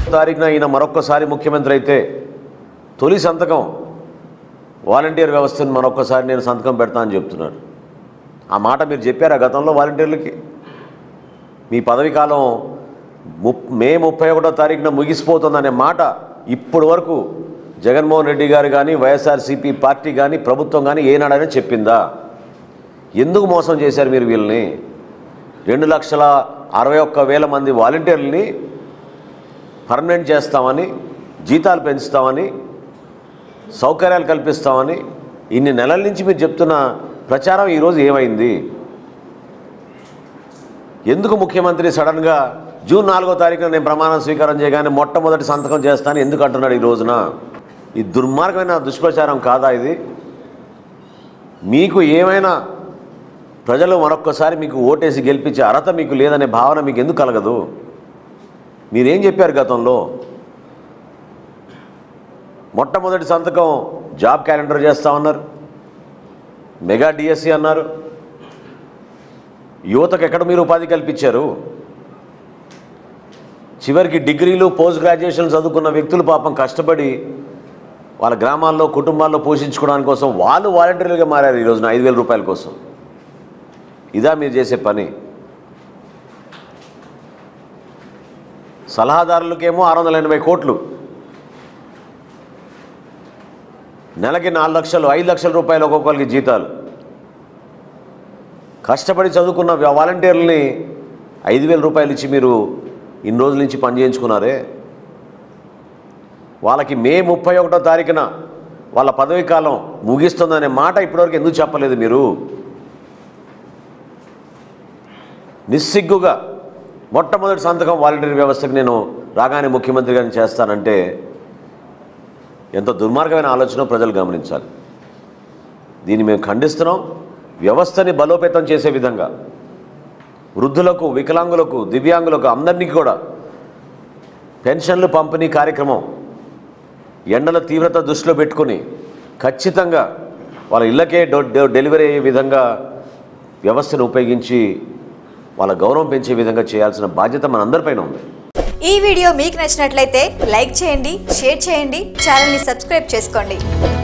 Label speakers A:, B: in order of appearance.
A: తారీఖున ఈయన మరొక్కసారి ముఖ్యమంత్రి అయితే తొలి సంతకం వాలంటీర్ వ్యవస్థను మరొక్కసారి నేను సంతకం పెడతా అని చెప్తున్నాడు. ఆ మాట మీరు చెప్పారా గతంలో వాలంటీర్లకి? మీ పదవి కాలం మే 31వ తారీఖున ముగిసిపోతుందనే మాట ఇప్పటి వరకు జగన్మోహన్ రెడ్డి గారు కానీ వైఎస్ఆర్సీపీ పార్టీ కానీ ప్రభుత్వం కానీ ఏనాడైనా చెప్పిందా? ఎందుకు మోసం చేశారు మీరు వీళ్ళని? 2,61,000 మంది వాలంటీర్లని పర్మనెంట్ చేస్తామని, జీతాలు పెంచుతామని, సౌకర్యాలు కల్పిస్తామని ఇన్ని నెలల నుంచి మీరు చెప్తున్న ప్రచారం ఈరోజు ఏమైంది? ఎందుకు ముఖ్యమంత్రి సడన్గా జూన్ 4వ తారీఖున నేను ప్రమాణ స్వీకారం చేయగానే మొట్టమొదటి సంతకం చేస్తాను ఎందుకు అంటున్నాడు ఈ రోజున? ఈ దుర్మార్గమైన దుష్ప్రచారం కాదా ఇది? మీకు ఏమైనా ప్రజలు మరొక్కసారి మీకు ఓటేసి గెలిపించే అర్హత మీకు లేదనే భావన మీకు ఎందుకు కలగదు? మీరేం చెప్పారు గతంలో? మొట్టమొదటి సంతకం జాబ్ క్యాలెండర్ చేస్తామన్నారు, మెగా డిఎస్సి అన్నారు. యువతకు ఎక్కడ మీరు ఉపాధి కల్పించారు? చివరికి డిగ్రీలు పోస్ట్ గ్రాడ్యుయేషన్ చదువుకున్న వ్యక్తులు పాపం కష్టపడి వాళ్ళ గ్రామాల్లో కుటుంబాల్లో పోషించుకోవడానికి కోసం వాళ్ళు వాలంటీర్లుగా మారారు ఈ రోజున 5,000 రూపాయల కోసం. ఇదా మీరు చేసే పని? సలహాదారులకేమో 680 కోట్లు, నెలకి 4 లక్షలు 5 లక్షల రూపాయలు ఒక్కొక్కరికి జీతాలు. కష్టపడి చదువుకున్న వాలంటీర్లని 5,000 రూపాయలు ఇచ్చి మీరు ఇన్ని రోజుల నుంచి పని చేయించుకున్నారే. వాళ్ళకి మే 31వ తారీఖున వాళ్ళ పదవీ కాలం ముగిస్తుందనే మాట ఇప్పటివరకు ఎందుకు చెప్పలేదు మీరు? నిస్సిగ్గుగా మొట్టమొదటి సంతకం వాలంటీర్ వ్యవస్థకు నేను రాగానే ముఖ్యమంత్రి గారిని చేస్తానంటే ఎంత దుర్మార్గమైన ఆలోచన ప్రజలు గమనించాలి. దీన్ని మేము ఖండిస్తున్నాం. వ్యవస్థని బలోపేతం చేసే విధంగా వృద్ధులకు, వికలాంగులకు, దివ్యాంగులకు అందరినీ కూడా పెన్షన్లు పంపిణీ కార్యక్రమం ఎండల తీవ్రత దృష్టిలో పెట్టుకుని ఖచ్చితంగా వాళ్ళ ఇళ్ళకే డెలివరీ అయ్యే విధంగా వ్యవస్థను ఉపయోగించి వాళ్ళ గౌరవం పెంచే విధంగా చేయాల్సిన బాధ్యత మనందరిపైన ఉంది.
B: ఈ వీడియో మీకు నచ్చినట్లయితే లైక్ చేయండి, షేర్ చేయండి, ఛానల్ని సబ్స్క్రైబ్ చేసుకోండి.